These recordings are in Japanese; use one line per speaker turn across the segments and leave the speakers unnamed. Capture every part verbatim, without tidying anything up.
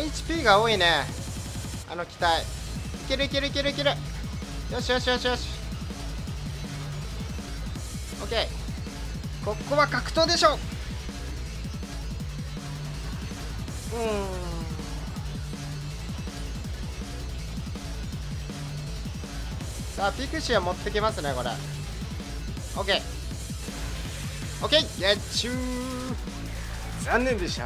イチピー が多いね、あの機体。いけるいけるいけるいける。よしよしよしよし。オッケー。ここは格闘でしょ。うーん。さあピクシーは持ってきますねこれ。オッケーオッケー、やっちゅー。残念でした。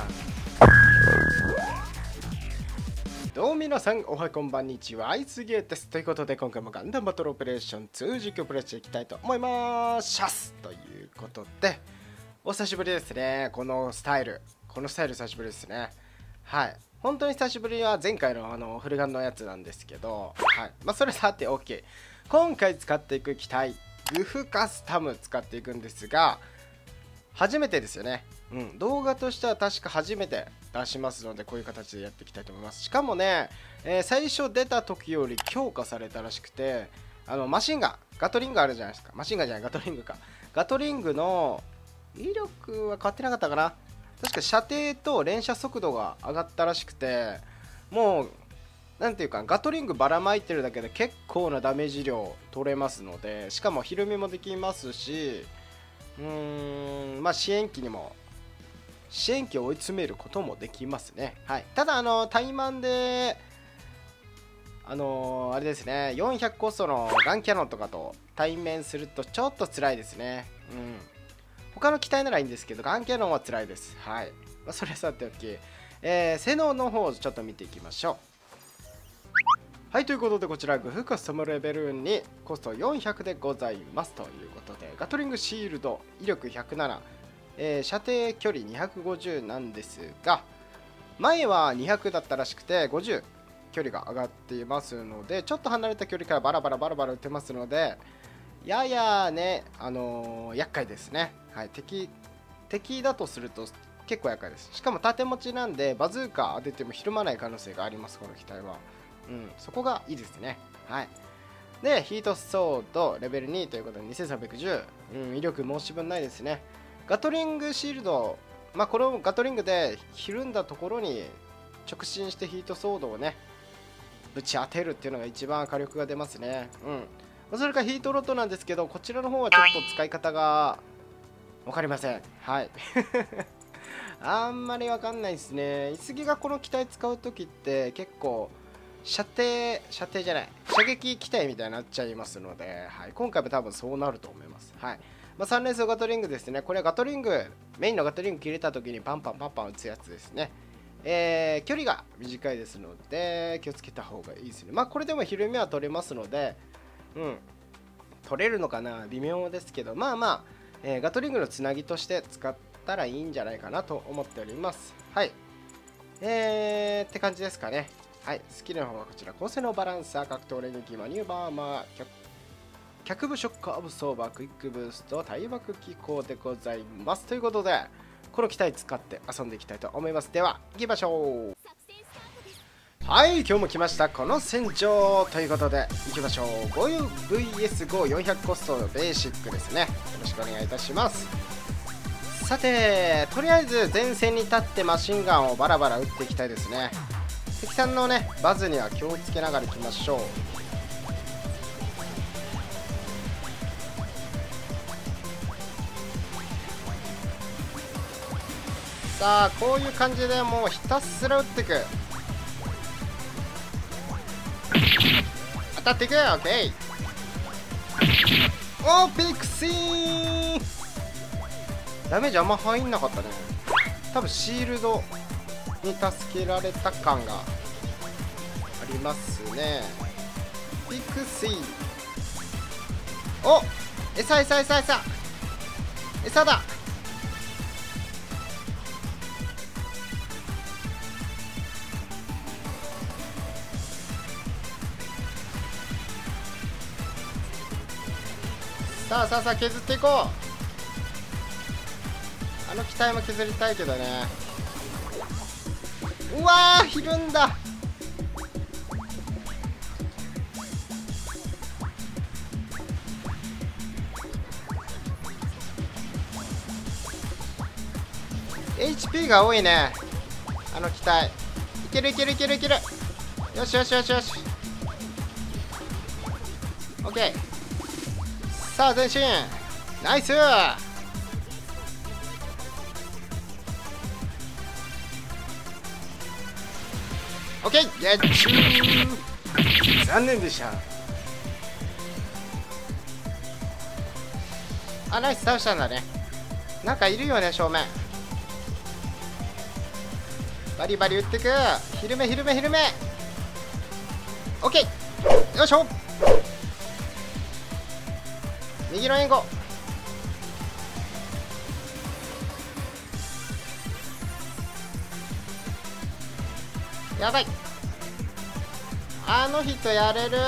どうも皆さんおはこんばんにちは、アイスゲーです。ということで今回もガンダムバトルオペレーションツー実況プレイしていきたいと思いますということで、お久しぶりですね。このスタイルこのスタイル久しぶりですね。はい、本当に久しぶりは前回のあのフルガンのやつなんですけど、はい、まあそれさて OK。 今回使っていく機体グフカスタム使っていくんですが、初めてですよね。うん、動画としては確か初めて出しますので、こういう形でやっていきたいと思います。しかもね、えー、最初出た時より強化されたらしくて、あのマシンガンガトリングあるじゃないですか。マシンガンじゃないガトリングか。ガトリングの威力は変わってなかったかな。確か射程と連射速度が上がったらしくて、もうなんていうかガトリングばらまいてるだけで結構なダメージ量取れますので、しかもひるみもできますし、うーんまあ支援機にも支援機を追い詰めることもできますね。はい、ただあの怠慢であのー、あれですね、よんひゃくコストのガンキャノンとかと対面するとちょっと辛いですね。うん、他の機体ならいいんですけどガンキャノンは辛いです。はい、まあ、それさておき、えー、性能の方をちょっと見ていきましょう。はい、ということでこちらグフカスタムレベルにコストよんひゃくでございますということで、ガトリングシールド威力ひゃくなな、えー、射程距離にひゃくごじゅうなんですが、前はにひゃくだったらしくてごじゅう距離が上がっていますので、ちょっと離れた距離からバラバラバラバラ撃てますので、ややね、あのー、厄介ですね。はい、敵敵だとすると結構厄介です。しかも縦持ちなんでバズーカ当ててもひるまない可能性があります、この機体は。うん、そこがいいですね。はい。で、ヒートソードレベルにということでにせんさんびゃくじゅう、うん、威力申し分ないですね。ガトリングシールド、まあ、このガトリングでひるんだところに直進してヒートソードをね、ぶち当てるっていうのが一番火力が出ますね。うん。それからヒートロッドなんですけど、こちらの方はちょっと使い方が分かりません。はい。あんまり分かんないですね。イスギがこの機体使うときって結構、射程、射程じゃない、射撃機体みたいになっちゃいますので、はい、今回も多分そうなると思います。はい、まあ、さん連装ガトリングですね。これはガトリング、メインのガトリング切れた時にパンパンパンパン撃つやつですね。えー、距離が短いですので気をつけた方がいいですね。まあこれでもひるみは取れますので、うん、取れるのかな微妙ですけど、まあまあ、えー、ガトリングのつなぎとして使ったらいいんじゃないかなと思っております。はい、えー、って感じですかね。はい、スキルの方はこちら、高性能バランサー、格闘連撃、マニューバーマー、脚部ショックアブソーバー、クイックブースト、対爆機構でございます。ということで、この機体使って遊んでいきたいと思います。では、行きましょう。はい、今日も来ました、この戦場ということで、行きましょう。ご ブイエスごよんひゃく コストのベーシックですね。よろしくお願いいたします。さて、とりあえず前線に立ってマシンガンをバラバラ撃っていきたいですね。敵さんのねバズには気をつけながらいきましょう。さあこういう感じでもうひたすら撃っていく。当たっていく。オッケー。おーピクシー、ダメージあんま入んなかったね。多分シールドに助けられた感がありますね。ピクシー、お、餌餌餌餌餌だ。さあさあさあ削っていこう。あの機体も削りたいけどね。うわー、ひるんだ。エイチピー が多いね、あの機体。いけるいけるいけるいける。よしよしよしよし。オッケー。さあ前進。ナイス。オッケー。ゲッチュー。残念でした。あ、ナイス倒したんだね。なんかいるよね正面。バリバリ打ってく。昼目昼目昼目。オッケー。よいしょ。右の援護。やばい。あの人やれる。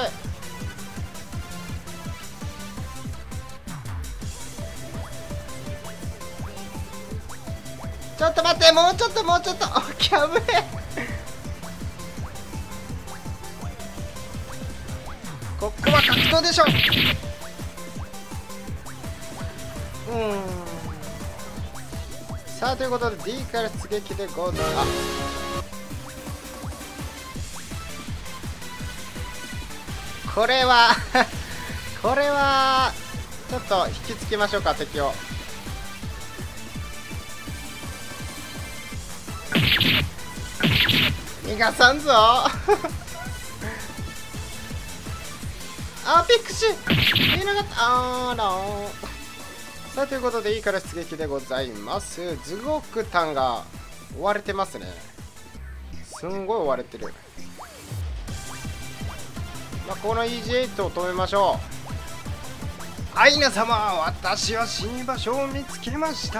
ちょっと待って、もうちょっともうちょっと。キャブえ。ここは格闘でしょ。うん。さあということで D から出撃でございます。これはこれはちょっと引きつけましょうか敵を。逃がさんぞあーピクシー見えなかった。あーらー。さあということでいいから出撃でございます。ズゴクタンが追われてますね。すんごい追われてる。まあ、この イージーエイト を止めましょう。アイナ様、私は死に場所を見つけました。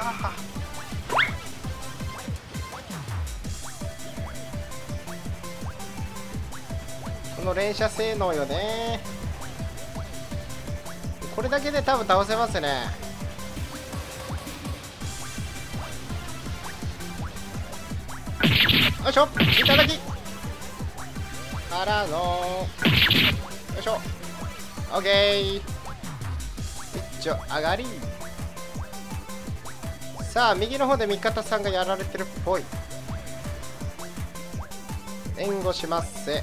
この連射性能よね。これだけで多分倒せますね。よいしょ、いただきからのよいしょ。オッケー。一応上がり。さあ右の方で味方さんがやられてるっぽい。援護しますせ。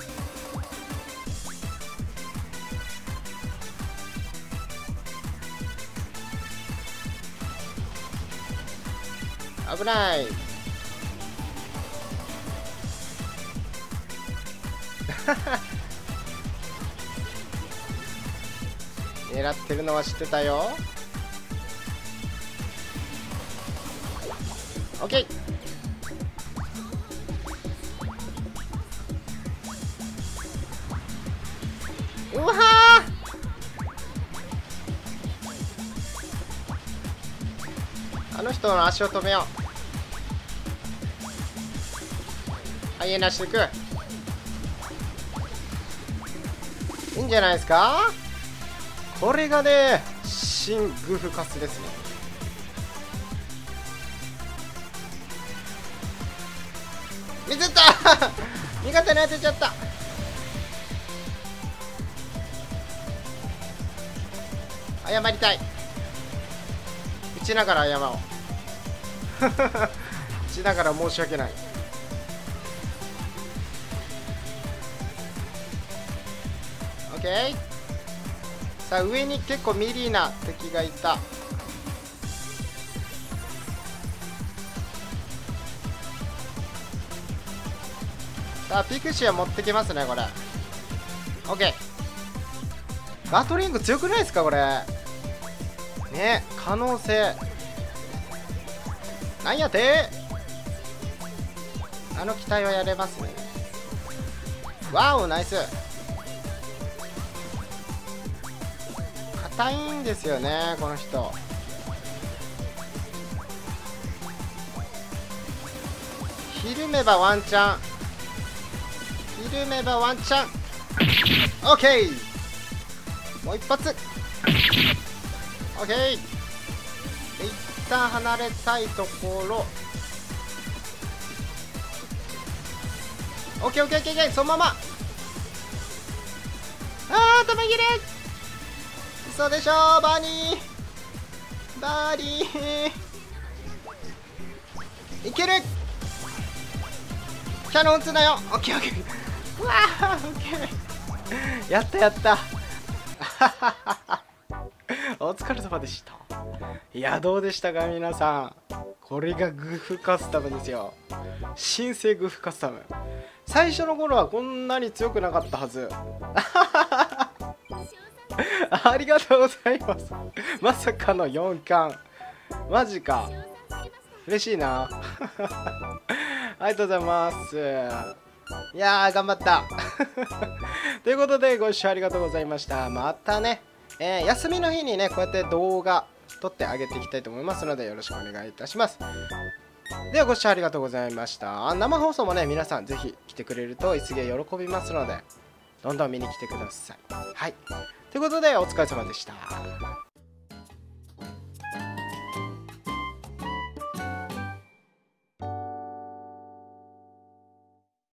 危ない狙ってるのは知ってたよ。オッケー。うわー、あの人の足を止めよう。ハイエナしていく。いいんじゃないですか。これがね新グフカスですね。ミスった味方に当てちゃった。謝りたい。打ちながら謝ろう打ちながら申し訳ない。オッケー。さあ上に結構ミリーな敵がいた。さあピクシーは持ってきますねこれ。オッケー。ガトリング強くないですかこれね。可能性なんやて。あの機体はやれますね。ワオナイス。硬いんですよねこの人。ひるめばワンチャン。ひるめばワンチャン。オッケー。もう一発。オッケー。一旦離れたいところ。オッケーオッケーオッケーオッケー。そのまま。ああ頭切れ。嘘でしょバーニー。バーニーいける。キ下の打つなよ。オッケーオッケー。うわーオッケー。やったやった。お疲れ様でした。いやどうでしたか皆さん。これがグフカスタムですよ。新生グフカスタム。最初の頃はこんなに強くなかったはず。ありがとうございます。まさかのよんかん。マジか。嬉しいな。ありがとうございます。いやー頑張った。ということでご視聴ありがとうございました。またね、えー、休みの日にねこうやって動画撮ってあげていきたいと思いますのでよろしくお願いいたします。ではご視聴ありがとうございました。生放送もね皆さんぜひ来てくれるといつげ喜びますのでどんどん見に来てください。はい、ということでお疲れ様でした。